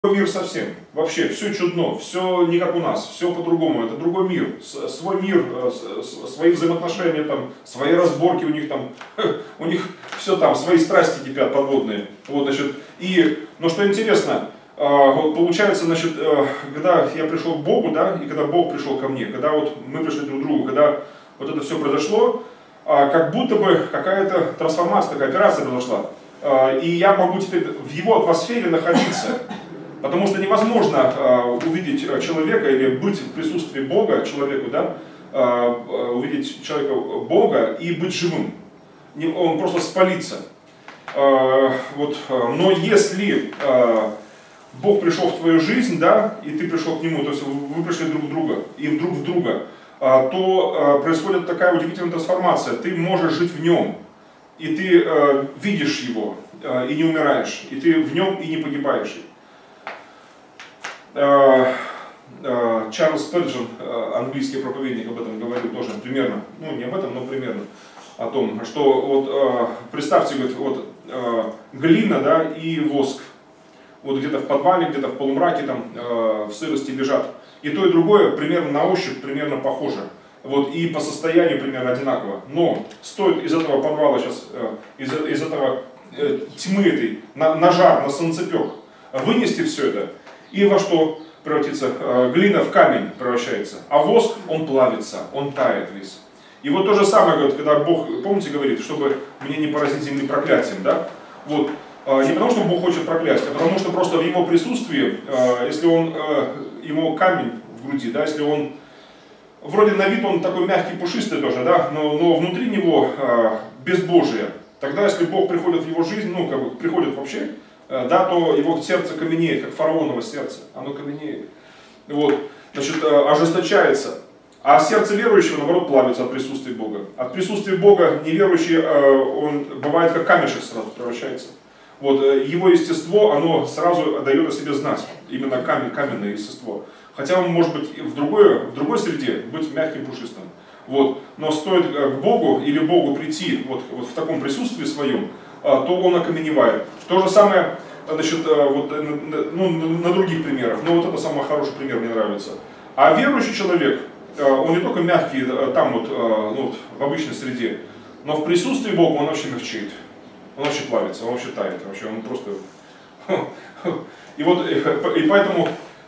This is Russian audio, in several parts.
мир совсем. Вообще, все чудно, все не как у нас, все по-другому. Это другой мир, свой мир, свои взаимоотношения, там, свои разборки у них там, у них все там, свои страсти кипят подводные. Вот, значит, но что интересно, вот получается, значит, когда я пришел к Богу, да, и когда Бог пришел ко мне, когда вот мы пришли друг к другу, когда вот это все произошло, как будто бы какая-то трансформация, такая операция произошла. И я могу теперь в его атмосфере находиться. Потому что невозможно увидеть человека или быть в присутствии Бога, человеку, да, увидеть человека Бога и быть живым. Он просто спалится. Вот. Но если Бог пришел в твою жизнь, да, и ты пришел к Нему, то есть вы пришли друг в друга и друг в друга, то происходит такая удивительная трансформация. Ты можешь жить в Нем, и ты видишь Его, и не умираешь, и ты в Нем и не погибаешь. Чарльз Спurgeon, английский проповедник, об этом говорил тоже примерно, ну не об этом, но примерно о том, что вот представьте, говорит, вот глина, да, и воск, вот где-то в подвале, где-то в полумраке, там, в сырости лежат, и то и другое примерно на ощупь примерно похоже, вот, и по состоянию примерно одинаково, но стоит из этого подвала сейчас, из этого тьмы этой, на жар, на солнцепек, вынести все это, и во что превратится? Глина в камень превращается, а воск, он плавится, он тает весь. И вот то же самое, говорит, когда Бог, помните, говорит, чтобы мне не поразить земли проклятием, да? Вот, не потому что Бог хочет проклясть, а потому что просто в Его присутствии, если он, его камень в груди, да, если он, вроде на вид он такой мягкий, пушистый тоже, да, но внутри него безбожие, тогда если Бог приходит в его жизнь, ну, как бы приходит вообще, да, то его сердце каменеет, как фараоново сердце, оно каменеет, вот, значит, ожесточается. А сердце верующего, наоборот, плавится от присутствия Бога. От присутствия Бога неверующий, он бывает как камешек сразу превращается. Вот, его естество, оно сразу дает о себе знать, именно каменное естество. Хотя он может быть в другой среде, быть мягким, пушистым. Вот. Но стоит к Богу или Богу прийти вот в таком присутствии своем, то он окаменевает. То же самое, значит, вот, ну, на других примерах, но вот это самый хороший пример мне нравится. А верующий человек, он не только мягкий там вот, ну, в обычной среде, но в присутствии Бога он вообще мягчеет, он вообще плавится, он вообще тает, вообще он просто... И вот, и поэтому,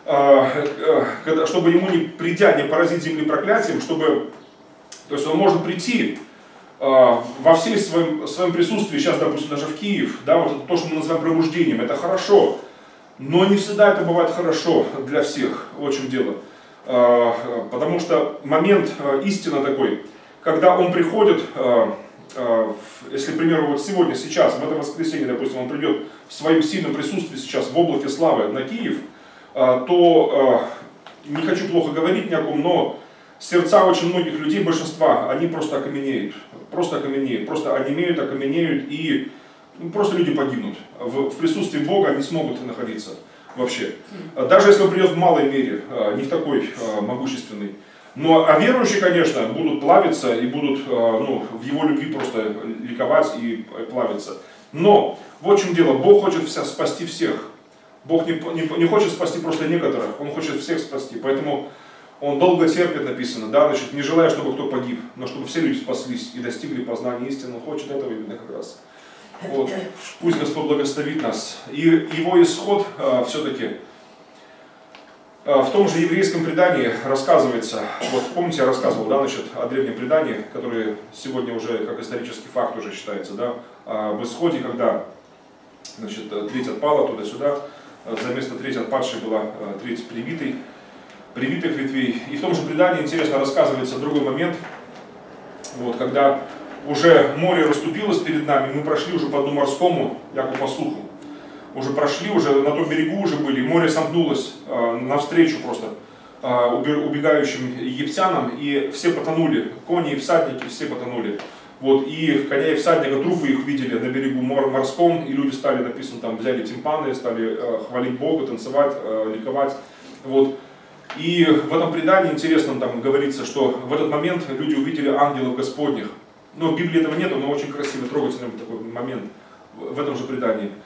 чтобы ему не придя, не поразить земли проклятием, чтобы, то есть он может прийти во всей своем присутствии, сейчас, допустим, даже в Киев, да, вот это то, что мы называем пробуждением, это хорошо, но не всегда это бывает хорошо для всех, вот в чем дело. Потому что момент истины такой, когда он приходит, если, к примеру, вот сегодня, сейчас, в это воскресенье, допустим, он придет в своем сильном присутствии сейчас в облаке славы на Киев, то, не хочу плохо говорить ни о ком, но сердца очень многих людей, большинства, они просто окаменеют, просто онемеют, окаменеют, и просто люди погибнут. В присутствии Бога они смогут находиться вообще. Даже если он придет в малой мере, не в такой могущественной. Но, а верующие, конечно, будут плавиться и будут, ну, в его любви просто ликовать и плавиться. Но, вот в чем дело, Бог хочет спасти всех. Бог не хочет спасти просто некоторых, Он хочет всех спасти. Поэтому Он долго терпит, написано, да, значит, не желая, чтобы кто погиб, но чтобы все люди спаслись и достигли познания истины. Он хочет этого именно как раз. Вот. Пусть Господь благословит нас. И его исход все-таки в том же еврейском предании рассказывается, вот помните, я рассказывал, да, значит, о древнем предании, которое сегодня уже как исторический факт уже считается, да, об исходе, когда, значит, треть отпала туда-сюда, за место треть отпадшей была треть привитых ветвей. И в том же предании интересно рассказывается другой момент, вот, когда уже море расступилось перед нами, мы прошли уже по дну морскому, яко по суху. Уже прошли, уже на том берегу уже были, море сомкнулось навстречу просто убегающим египтянам, и все потонули, кони и всадники все потонули. Вот, и коня и всадника, трупы их видели на берегу морском, и люди стали, написано, там, взяли тимпаны, стали хвалить Бога, танцевать, ликовать. Вот. И в этом предании интересном там говорится, что в этот момент люди увидели ангелов Господних. Но в Библии этого нету, но очень красивый, трогательный такой момент в этом же предании.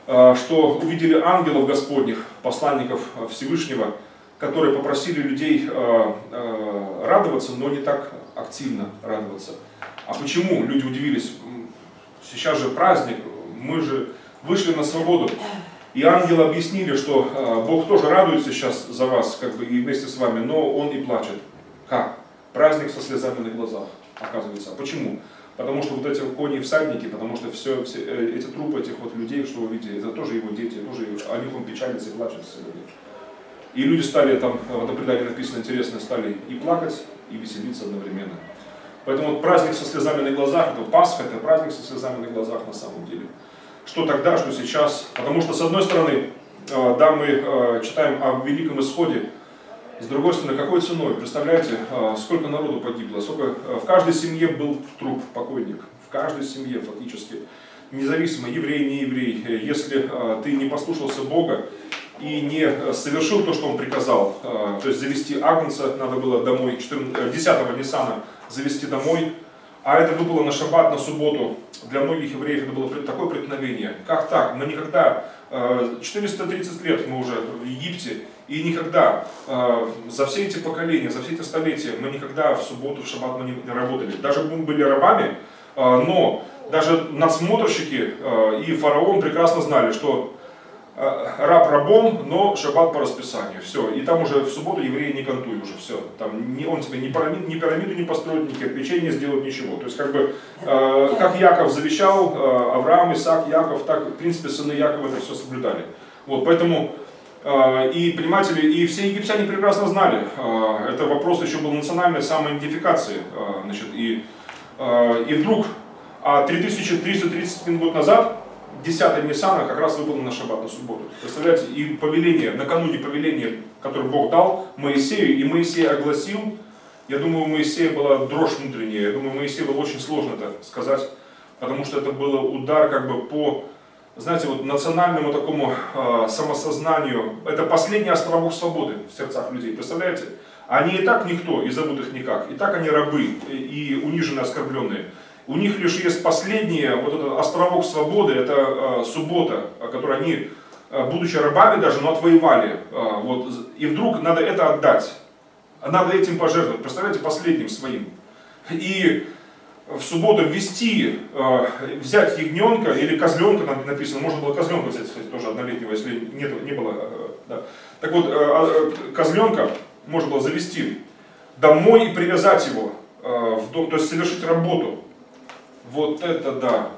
что увидели ангелов Господних, посланников Всевышнего, которые попросили людей радоваться, но не так активно радоваться. А почему? Люди удивились. Сейчас же праздник, мы же вышли на свободу. И ангелы объяснили, что Бог тоже радуется сейчас за вас, как бы и вместе с вами, но Он и плачет. Как? Праздник со слезами на глазах, оказывается. А почему? Потому что вот эти кони и всадники, потому что все эти трупы этих вот людей, что вы видите, это тоже его дети, тоже о них Он печалится и плачет сегодня. И люди стали, там в этом предании написано интересно, стали и плакать, и веселиться одновременно. Поэтому вот праздник со слезами на глазах, это Пасха, это праздник со слезами на глазах на самом деле. Что тогда, что сейчас. Потому что с одной стороны, да, мы читаем о Великом Исходе, с другой стороны, какой ценой? Представляете, сколько народу погибло, сколько в каждой семье был труп, покойник. В каждой семье фактически. Независимо, еврей, не еврей. Если ты не послушался Бога и не совершил то, что Он приказал, то есть завести агнца, надо было домой, 10-го Ниссана завести домой, а это выпало на шаббат, на субботу. Для многих евреев это было такое преткновение. Как так? Мы никогда, 430 лет мы уже в Египте, и никогда за все эти поколения, за все эти столетия мы никогда в субботу, в шаббат мы не работали. Даже мы были рабами, но даже надсмотрщики и фараон прекрасно знали, что раб рабом, но шаббат по расписанию. Все. И там уже в субботу евреи не кантуй уже. Все. Там он тебе ни пирамиду не построит, ни кирпичей не сделает, ничего. То есть как бы, как Яков завещал, Авраам, Исаак, Яков, так в принципе сыны Якова это все соблюдали. Вот, поэтому, и понимаете ли, и все египтяне прекрасно знали, это вопрос еще был национальной самоидентификации. Значит, и вдруг 3331 год назад 10 Ниссана как раз выпало на шаббат, на субботу. Представляете, и повеление, накануне повеления, которое Бог дал Моисею, и Моисей огласил, я думаю, у Моисея была дрожь внутренняя, я думаю, Моисею было очень сложно это сказать, потому что это был удар как бы по, знаете, вот национальному такому самосознанию. Это последний островок свободы в сердцах людей, представляете? Они и так никто, и зовут их никак, и так они рабы, и униженные, оскорбленные. У них лишь есть последний вот этот островок свободы, это суббота, которую они, будучи рабами даже, но отвоевали. Вот, и вдруг надо это отдать, надо этим пожертвовать, представляете, последним своим. И в субботу ввести, взять ягненка или козленка, написано, можно было козленка взять, кстати, тоже однолетнего, если не было. Да. Так вот, козленка можно было завести домой и привязать его в дом, то есть совершить работу. Вот это да.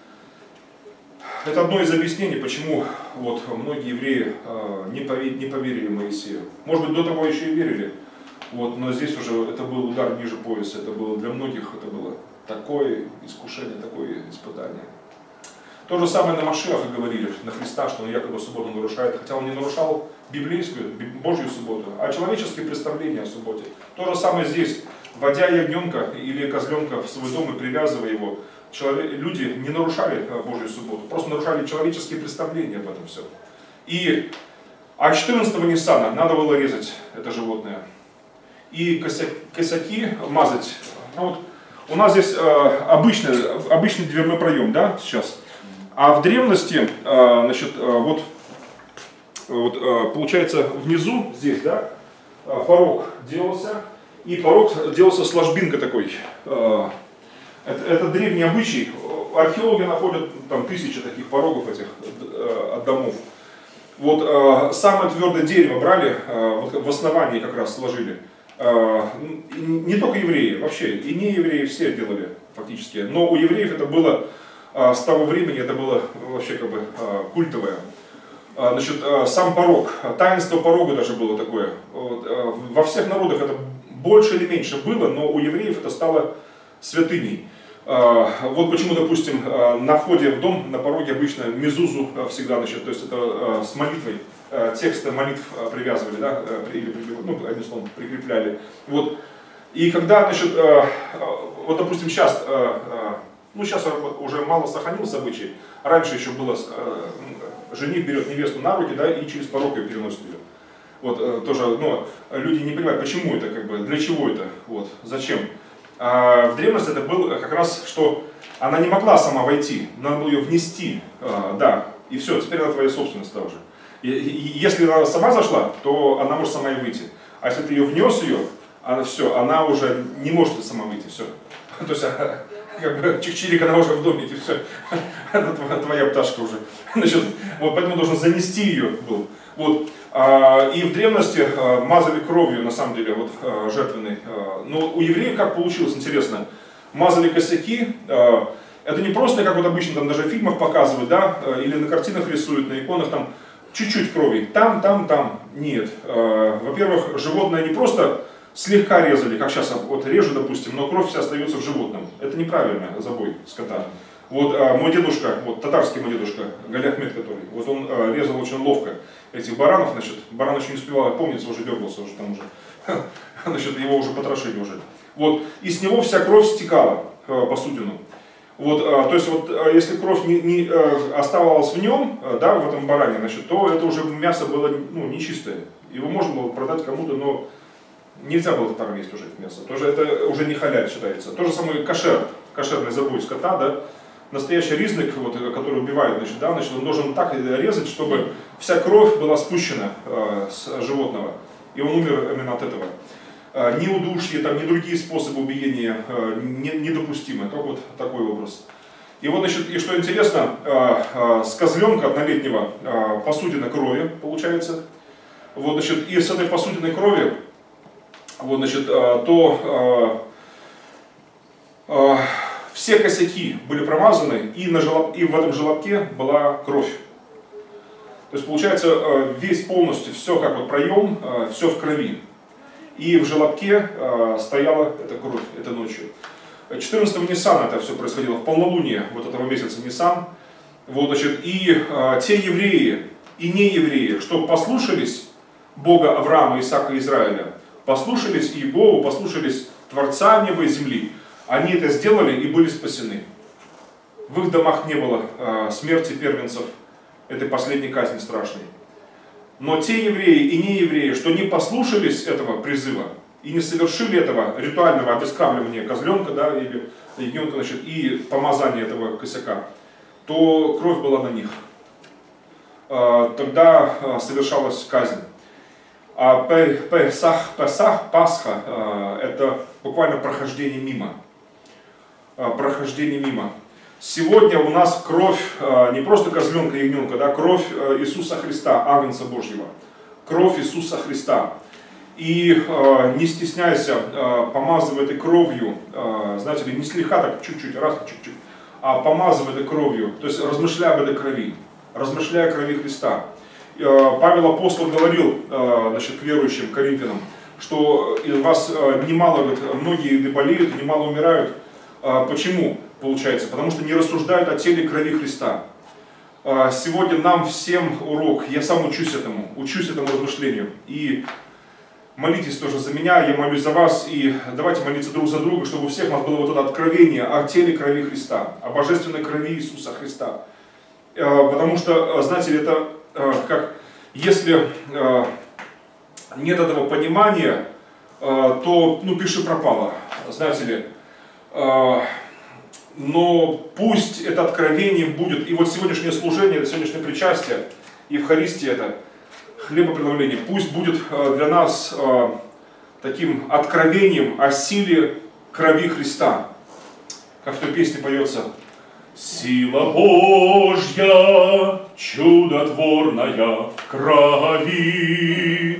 Это одно из объяснений, почему вот многие евреи не поверили Моисею. Может быть, до того еще и верили. Вот, но здесь уже это был удар ниже пояса. Это было для многих это было такое искушение, такое испытание. То же самое на Машиаха говорили, на Христа, что он якобы субботу нарушает, хотя он не нарушал библейскую, Божью субботу, а человеческие представления о субботе. То же самое здесь. Вводя ягненка или козленка в свой дом и привязывая его, люди не нарушали Божью субботу, просто нарушали человеческие представления об этом все. А 14-го Ниссана надо было резать это животное. И косяки мазать. Ну, вот, у нас здесь обычный дверной проем, да, сейчас. А в древности, значит, вот получается внизу, здесь, да, порог делался. И порог делался с ложбинкой такой. Это древний обычай. Археологи находят там тысячи таких порогов этих от домов. Вот самое твердое дерево брали, вот в основании как раз сложили. Не только евреи, вообще, и не евреи все делали фактически. Но у евреев это было, с того времени это было вообще как бы культовое. Значит, сам порог, таинство порога даже было такое. Во всех народах это больше или меньше было, но у евреев это стало святыней. Вот почему, допустим, на входе в дом, на пороге обычно мезузу всегда, значит, то есть это с молитвой, тексты молитв привязывали, да, или одним словом прикрепляли. Вот. И когда, значит, вот допустим сейчас, сейчас уже мало сохранился обычай, раньше еще было, жених берет невесту на руки, да, и через порог ее переносит ее. Вот тоже, но люди не понимают, почему это, как бы, для чего это, вот, зачем. В древности это было как раз, что она не могла сама войти, надо было ее внести, да, И все, теперь она твоя собственность тоже. И если она сама зашла, то она может сама и выйти. А если ты ее внес ее, все, она уже не может сама выйти, все. То есть, как бы, чик-чирик, она уже в домике, все. Это твоя пташка уже. Значит, вот, поэтому должен занести ее был. Вот. И в древности мазали кровью, на самом деле, вот, жертвенной. Но у евреев как получилось, интересно. Мазали косяки. Это не просто, как вот обычно там даже в фильмах показывают, да, или на картинах рисуют, на иконах, там чуть-чуть крови. Там. Нет. Во-первых, животное не просто слегка резали, как сейчас вот режу, допустим, но кровь вся остается в животном. Это неправильно, забой скота. Вот мой дедушка, вот татарский мой дедушка, Галя Ахмед, который, вот он резал очень ловко этих баранов, значит, баран еще не успевал опомниться, уже дергался, уже там уже, значит, его уже потрошили уже. Вот, и с него вся кровь стекала посудину. Вот, то есть, вот, если кровь не оставалась в нем, да, в этом баране, значит, то это уже мясо было, ну, нечистое. Его можно было продать кому-то, но нельзя было татарам есть уже это мясо. Тоже это уже не халяль считается. То же самое кошерный забой скота, да, настоящий ризник, вот, который убивает, значит, да, значит, он должен так резать, чтобы вся кровь была спущена с животного, и он умер именно от этого. Ни удушье, там, ни другие способы убиения недопустимы, как вот такой образ. И вот, значит, и что интересно, с козленка однолетнего посудина крови получается. Вот, значит, и с этой посудиной крови, вот, значит, то все косяки были промазаны, и в этом желобке была кровь. То есть получается весь полностью, все как вот проем, все в крови. И в желобке стояла эта кровь, это ночью. 14-го Ниссана это все происходило, в полнолуние вот этого месяца Ниссан. Вот, значит, и те евреи и неевреи, что послушались Бога Авраама, Исаака и Израиля, послушались Иегову, послушались Творца неба и земли, они это сделали и были спасены. В их домах не было смерти первенцев, этой последней казни страшной. Но те евреи и неевреи, что не послушались этого призыва и не совершили этого ритуального обескравливания козленка, да, или ягненка, значит, и помазания этого косяка, то кровь была на них. Тогда совершалась казнь. А Пасха, это буквально прохождение мимо. Прохождение мимо. Сегодня у нас кровь не просто козленка, ягненка, да, кровь Иисуса Христа, Агнца Божьего. Кровь Иисуса Христа. И не стесняйся, помазывай этой кровью, знаете ли, не слегка так чуть-чуть, раз чуть-чуть, а помазывай этой кровью, то есть размышляй об этой крови, размышляй о крови Христа. Павел Апостол говорил, значит, к верующим, Коринфянам, что из вас немало, говорит, многие болеют, немало умирают. Почему? Получается, потому что не рассуждают о теле и крови Христа. Сегодня нам всем урок, я сам учусь этому размышлению. И молитесь тоже за меня, я молюсь за вас, и давайте молиться друг за друга, чтобы у всех у нас было вот это откровение о теле и крови Христа, о божественной крови Иисуса Христа. Потому что, знаете, это как, если нет этого понимания, то, ну, пиши пропало, знаете ли. Но пусть это откровение будет, и вот сегодняшнее служение, это сегодняшнее причастие, Евхаристия, это хлебопреломление, пусть будет для нас таким откровением о силе крови Христа. Как в той песне поется: «Сила Божья, чудотворная в крови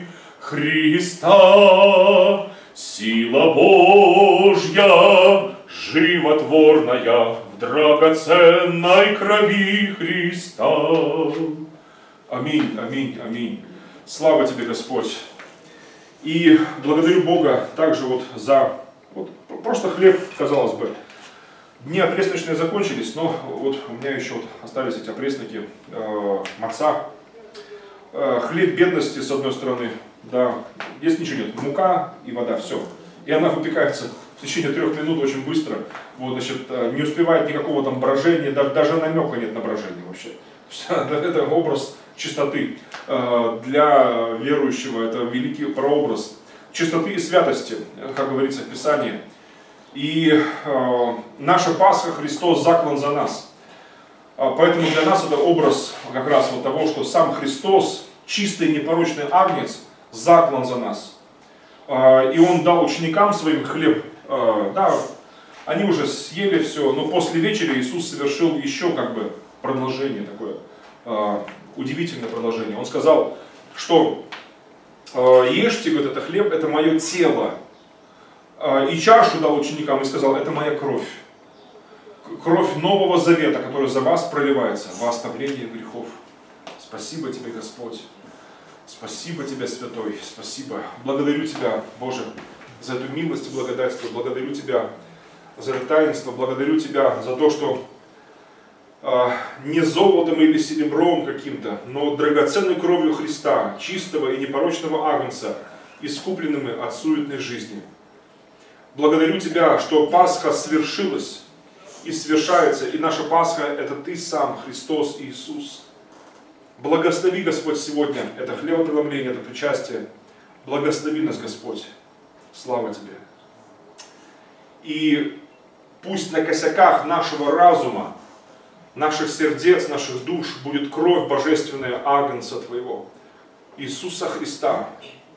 Христа, сила Божья, животворная в драгоценной крови Христа». Аминь, аминь, аминь. Слава тебе, Господь. И благодарю Бога также вот за вот, просто хлеб, казалось бы. Дни опресночные закончились, но вот у меня еще вот остались эти опресноки маца. Хлеб бедности, с одной стороны, да, здесь ничего нет, мука и вода, все. И она выпекается в течение 3 минут очень быстро. Вот, значит, не успевает никакого там брожения, даже намека нет на брожение вообще. Это образ чистоты для верующего, это великий прообраз чистоты и святости, как говорится в Писании. И наша Пасха, Христос заклан за нас. Поэтому для нас это образ как раз вот того, что сам Христос, чистый непорочный агнец, заклан за нас. И Он дал ученикам своим хлеб. Да, они уже съели все, но после вечери Иисус совершил еще как бы продолжение такое, удивительное продолжение. Он сказал, что ешьте, говорит, это хлеб, это мое тело. И чашу дал ученикам и сказал, это моя кровь. Кровь Нового Завета, которая за вас проливается, во оставление грехов. Спасибо Тебе, Господь. Спасибо Тебе, Святой. Спасибо. Благодарю Тебя, Боже, за эту милость и благодать. Благодарю Тебя за это таинство. Благодарю Тебя за то, что не золотом или серебром каким-то, но драгоценной кровью Христа, чистого и непорочного агнца, искупленными от суетной жизни. Благодарю Тебя, что Пасха свершилась и свершается, и наша Пасха – это Ты сам, Христос Иисус. Благослови, Господь, сегодня это хлебопреломление, это причастие. Благослови нас, Господь. Слава Тебе. И пусть на косяках нашего разума, наших сердец, наших душ будет кровь божественная Агнца Твоего, Иисуса Христа.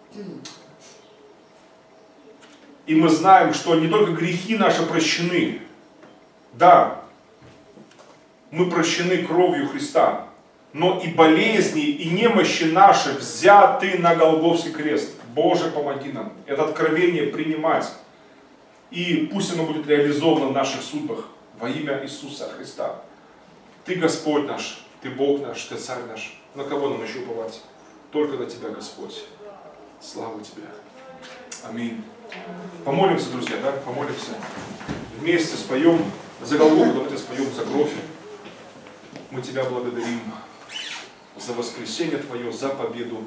И мы знаем, что не только грехи наши прощены, да, мы прощены кровью Христа, но и болезни, и немощи наши взяты на Голгофский крест. Боже, помоги нам это откровение принимать. И пусть оно будет реализовано в наших судьбах во имя Иисуса Христа. Ты Господь наш, Ты Бог наш, Ты Царь наш. На кого нам еще уповать? Только на Тебя, Господь. Слава Тебе. Аминь. Помолимся, друзья, да? Помолимся. Вместе споем за Голгофу, давайте споем за кровь. Мы Тебя благодарим за воскресение Твое, за победу.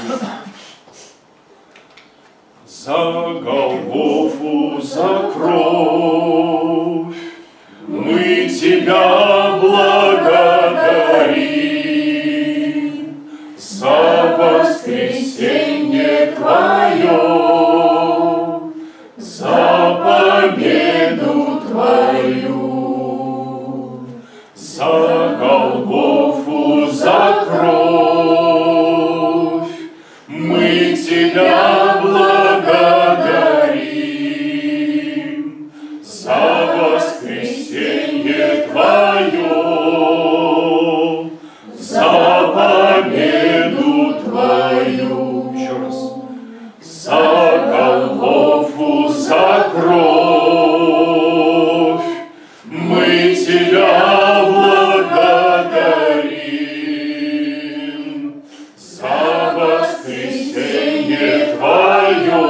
За Голгофу, за кровь мы Тебя благодарим, за воскресение Твое, за победу Твою, за Голгофу, за кровь мы Тебя благодарим, за воскресение Твое, за победу Твою. Еще раз. За Голгофу, за кровь мы Тебя благодарим, за воскресение Твое,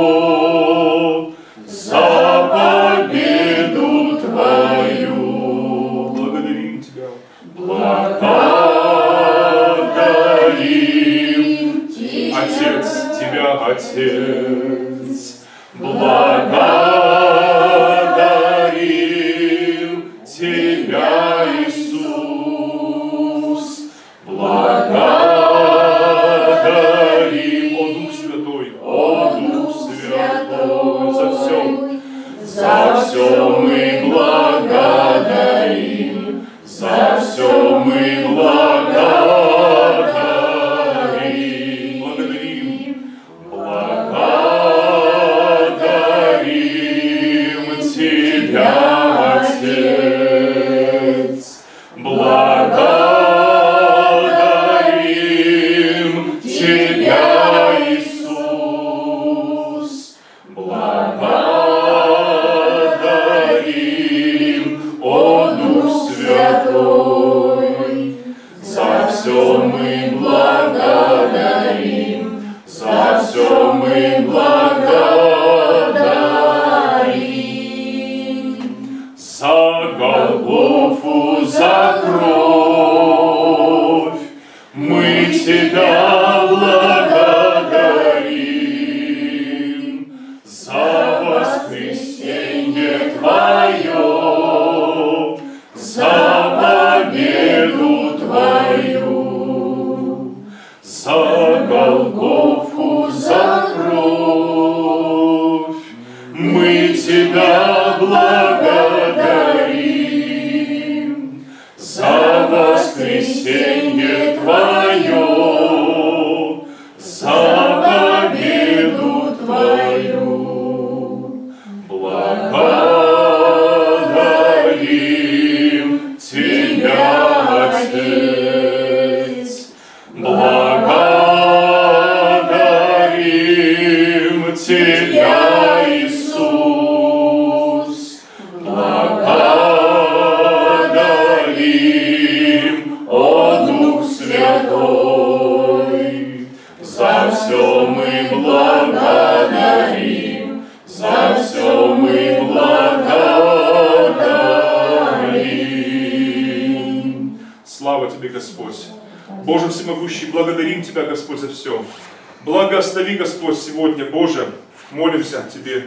за победу Твою. Благодарим Тебя. Благодарим Отец, Тебя, Отец. Благодарим Тебя, Иисус. Благодарим, о Дух Святой, за все мы благодарим, за все мы благодарим. Благодарим Тебя, Отец. Благодарим Тебя, Иисус. Благодарим, о Дух Святой. За все мы благодарим, за все мы благодарим. За Голгофу, за кровь мы Тебя благодарим, за воскресение Твое, за победу Твою, за Голгофу, за кровь мы Тебя благодарим, за Благодарим Тебя, Отец, благодарим Тебя, Иисус, благодарим, о Дух Святой, за все мы благодарим, за все мы благодарим. Слава Тебе, Господь! Боже всемогущий, благодарим Тебя, Господь, за все. Благослови, Господь, сегодня, Боже, молимся Тебе.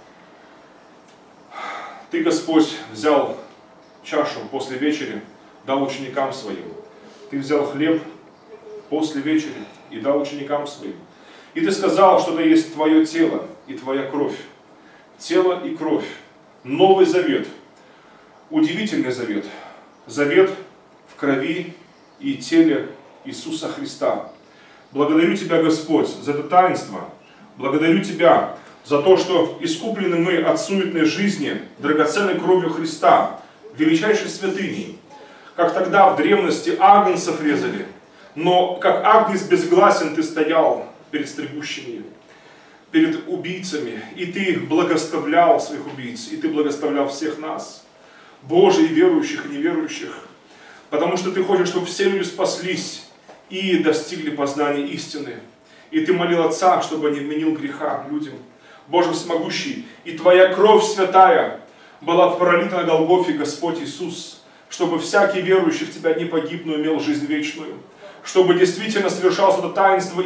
Ты, Господь, взял чашу после вечери, дал ученикам Своим. Ты взял хлеб после вечери и дал ученикам Своим. И Ты сказал, что это есть Твое тело и Твоя кровь. Тело и кровь. Новый завет. Удивительный завет. Завет в крови и теле Иисуса Христа. Благодарю Тебя, Господь, за это таинство. Благодарю Тебя за то, что искуплены мы от суетной жизни драгоценной кровью Христа, величайшей святыней. Как тогда в древности агнцев резали, но как агнец безгласен Ты стоял перед стригущими, перед убийцами, и Ты благословлял своих убийц, и Ты благословлял всех нас, Боже, и верующих, и неверующих, потому что Ты хочешь, чтобы все люди спаслись и достигли познания истины. И Ты молил Отца, чтобы не вменил греха людям. Боже всемогущий, и Твоя кровь святая была пролита на Голгофе, Господь Иисус, чтобы всякий верующий в Тебя не погиб, но имел жизнь вечную. Чтобы действительно совершалось это таинство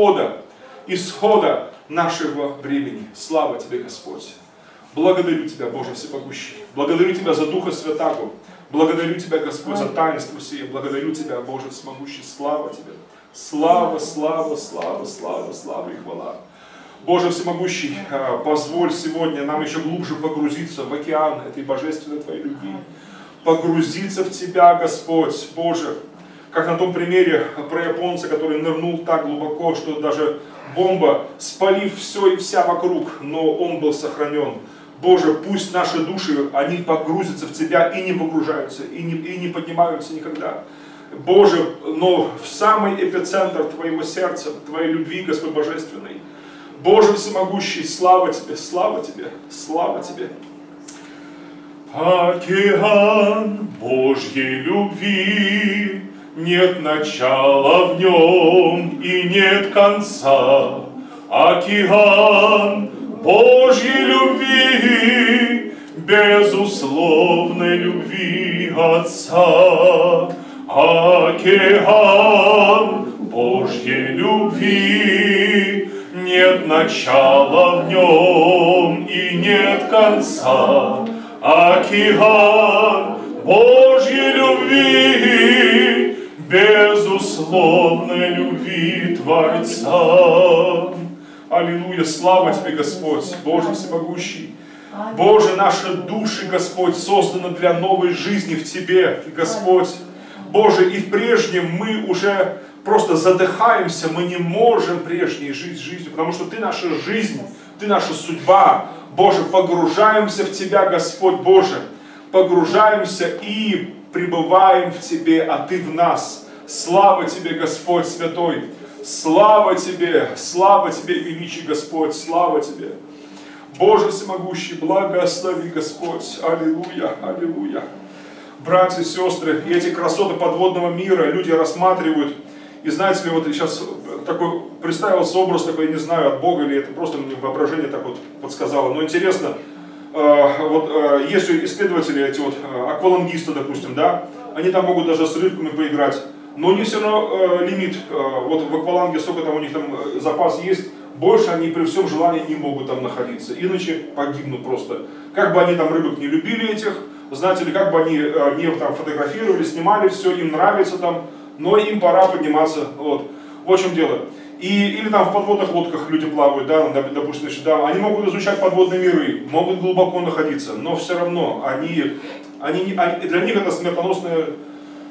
исхода нашего времени. Слава Тебе, Господь! Благодарю Тебя, Боже всемогущий! Благодарю Тебя за Духа Святаго! Благодарю Тебя, Господь, за таинство сие. Благодарю Тебя, Боже всемогущий. Слава Тебе. Слава, слава, слава, слава, слава и хвала. Боже всемогущий, позволь сегодня нам еще глубже погрузиться в океан этой божественной Твоей любви. Погрузиться в Тебя, Господь, Боже. Как на том примере про японца, который нырнул так глубоко, что даже бомба, спалив все и вся вокруг, но он был сохранен. Боже, пусть наши души, они погрузятся в Тебя и не погружаются, и не поднимаются никогда. Боже, но в самый эпицентр Твоего сердца, Твоей любви, Господь Божественный. Боже всемогущий, слава Тебе, слава Тебе, слава Тебе. Океан Божьей любви, нет начала в нем и нет конца. Океан Божьей любви, безусловной любви Отца. Океан Божьей любви, нет начала в нем и нет конца. Океан Божьей любви, безусловной любви Творца. Аллилуйя, слава Тебе, Господь, Боже всемогущий. Боже, наши души, Господь, созданы для новой жизни в Тебе, Господь. Боже, и в прежнем мы уже просто задыхаемся, мы не можем прежней жить жизнью, потому что Ты наша жизнь, Ты наша судьба. Боже, погружаемся в Тебя, Господь Боже, погружаемся и пребываем в Тебе, а Ты в нас. Слава Тебе, Господь Святой, слава Тебе, величий Господь, слава Тебе. Боже всемогущий, благослови, Господь, аллилуйя, аллилуйя. Братья и сестры, и эти красоты подводного мира люди рассматривают. И знаете ли, вот сейчас такой представился образ такой, я не знаю, от Бога или это просто мне воображение так вот подсказало. Но интересно, есть же исследователи, эти вот аквалангисты, допустим, да, они там могут даже с рыбками поиграть, но у них все равно лимит. Вот в акваланге сколько там у них там запас есть, больше они при всем желании не могут там находиться, иначе погибнут просто. Как бы они там рыбок не любили этих, знаете ли, как бы они не там фотографировали, снимали все, им нравится там, но им пора подниматься, вот в чем дело. Или там в подводных лодках люди плавают, да, допустим, да, они могут изучать подводные миры, могут глубоко находиться, но все равно для них это смертоносная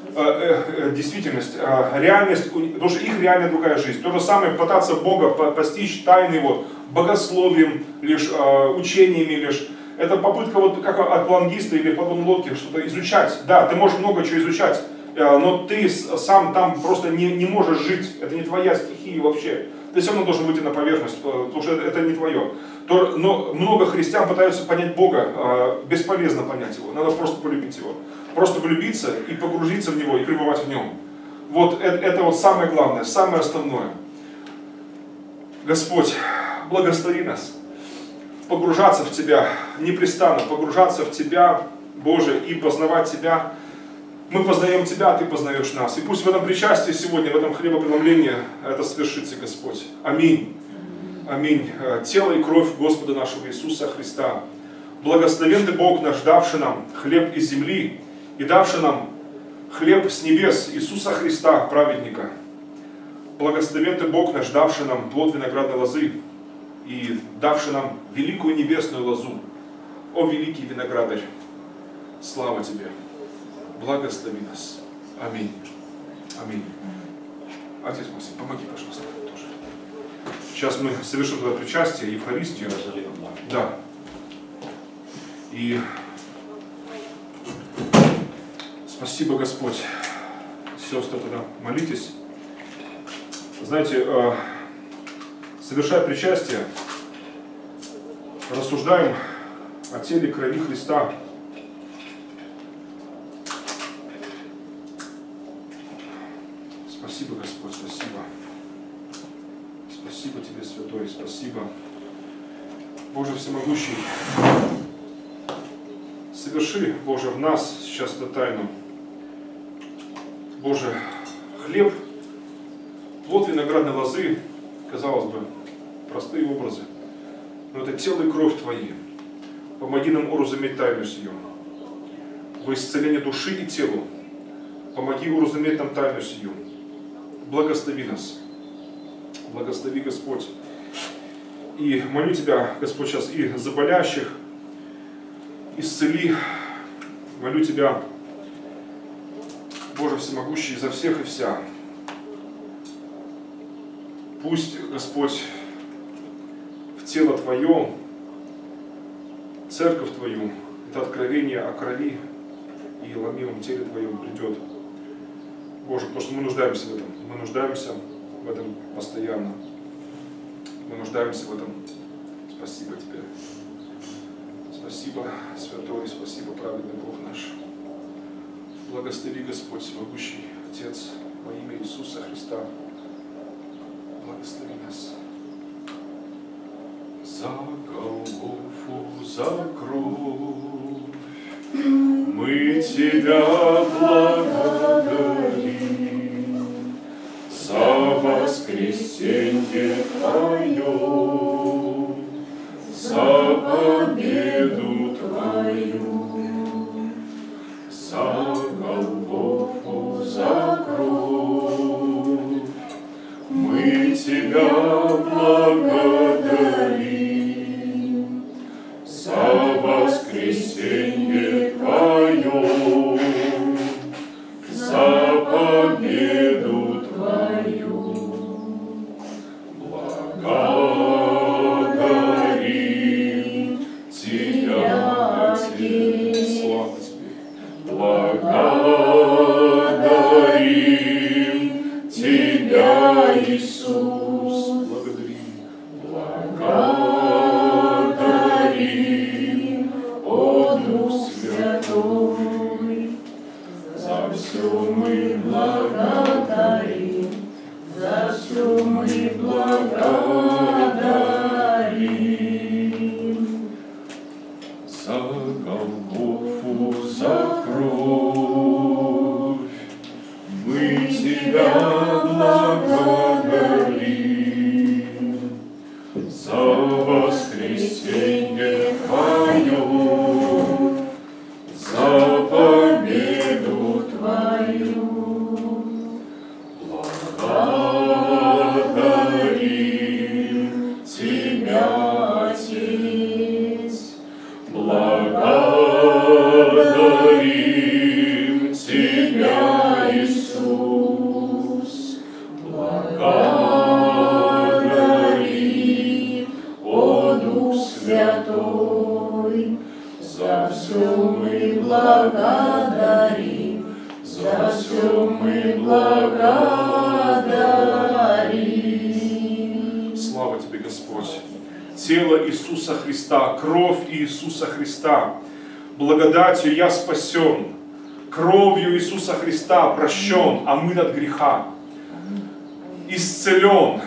действительность, реальность, потому что их реальная другая жизнь. То же самое пытаться Бога постичь тайны Его богословием, лишь учениями, лишь. Это попытка вот как аквалангиста или подводной лодки что-то изучать. Да, ты можешь много чего изучать, но ты сам там просто не можешь жить. Это не твоя стихия вообще. Ты все равно должен выйти на поверхность, потому что это не твое. Но много христиан пытаются понять Бога, бесполезно понять Его, надо просто полюбить Его. Просто влюбиться и погрузиться в Него, и пребывать в Нем. Вот это вот самое главное, самое основное. Господь, благослови нас погружаться в Тебя непрестанно, погружаться в Тебя, Боже, и познавать Тебя. Мы познаем Тебя, Ты познаешь нас. И пусть в этом причастии сегодня, в этом хлебопреломлении это свершится, Господь. Аминь. Аминь. Тело и кровь Господа нашего Иисуса Христа. Благословен Ты Бог наш, давший нам хлеб из земли и давший нам хлеб с небес Иисуса Христа, праведника. Благословен Ты Бог наш, давший нам плод виноградной лозы и давший нам великую небесную лозу. О, великий виноградарь, слава Тебе. Благослови нас. Аминь. Аминь. Отец Максим, помоги, пожалуйста, тоже. Сейчас мы совершим туда причастие, Евхаристию. Да. И спасибо, Господь. Сестры, тогда молитесь. Знаете, совершая причастие, рассуждаем о теле и крови Христа. Спасибо, Господь, спасибо. Спасибо Тебе, Святой, спасибо. Боже Всемогущий, соверши, Боже, в нас сейчас эту тайну. Боже, хлеб, плод виноградной лозы, казалось бы, простые образы, но это тело и кровь Твои. Помоги нам уразуметь тайну сию. Во исцеление души и телу. Помоги уразуметь нам тайну сию. Благослови нас. Благослови, Господь. И молю Тебя, Господь, сейчас и за болящих, исцели. Молю Тебя, Боже Всемогущий, за всех и вся. Пусть, Господь, в тело Твое, церковь Твою, это откровение о крови и ломимом теле Твоем придет. Боже, потому что мы нуждаемся в этом. Мы нуждаемся в этом постоянно. Мы нуждаемся в этом. Спасибо Тебе. Спасибо, Святой, спасибо, праведный Бог наш. Благослови, Господь, всемогущий Отец, во имя Иисуса Христа. Благослови нас. За Голгофу, за кровь мы Тебя благодарим, за воскресенье Твое, за победу Твою, за Голгофу, за кровь мы Тебя благодарим, за воскресенье Твое, за победу Твою. Благодарим Тебя, Отец, слава Тебе. Благодарим Тебя, Иисус. Благодарим, о Дух Святой. За все мы благодарим, за все мы благодарим. благодарим, за все мы благодарим. Слава Тебе, Господь. Тело Иисуса Христа, кровь Иисуса Христа. Благодатью я спасен, кровью Иисуса Христа прощен, омыт от греха. Исцелен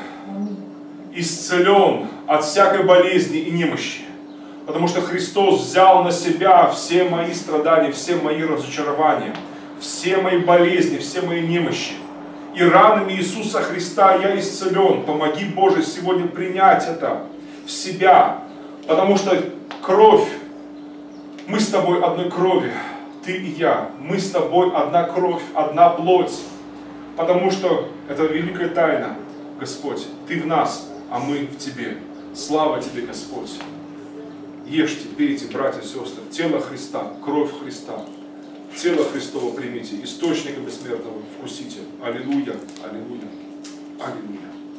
от всякой болезни и немощи. Потому что Христос взял на себя все мои страдания, все мои разочарования, все мои болезни, все мои немощи. И ранами Иисуса Христа я исцелен. Помоги, Боже, сегодня принять это в себя. Потому что кровь, мы с Тобой одной крови, Ты и я. Мы с Тобой одна кровь, одна плоть. Потому что это великая тайна, Господь. Ты в нас, а мы в Тебе. Слава Тебе, Господь. Ешьте, пейте, братья и сестры, тело Христа, кровь Христа. Тело Христово примите, источника бессмертного вкусите. Аллилуйя, аллилуйя, аллилуйя.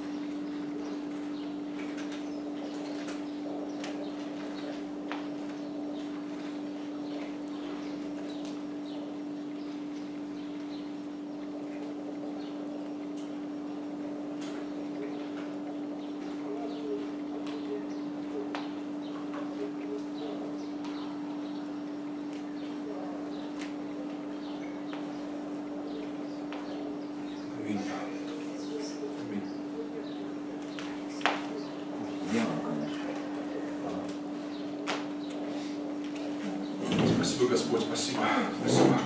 Спасибо, Господь, спасибо, спасибо.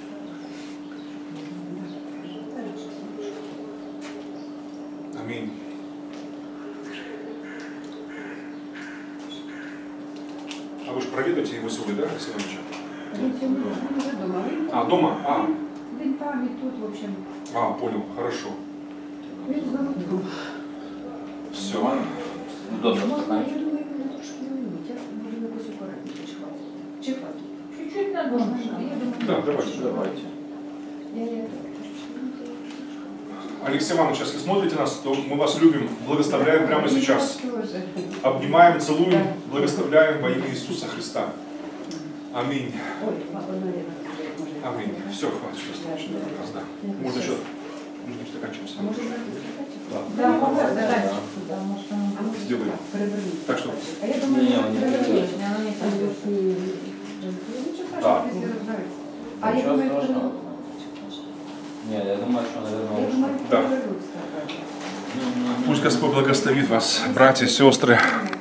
Аминь. А вы же проведете его сегодня, да, Алексей Иванович? А, дома? А. А, понял, хорошо. Все. Чуть-чуть надо. Да, давайте. Алексей Иванович, если смотрите нас, то мы вас любим, благословляем прямо сейчас. Обнимаем, целуем, благословляем во имя Иисуса Христа. Аминь. Аминь. Все, хватит, что да. Можно еще стаканчик. Да, можно сделаем. Так что. Да. А я думаю, нет, я думаю, что, наверное, да. Пусть Господь благословит вас, братья и сестры.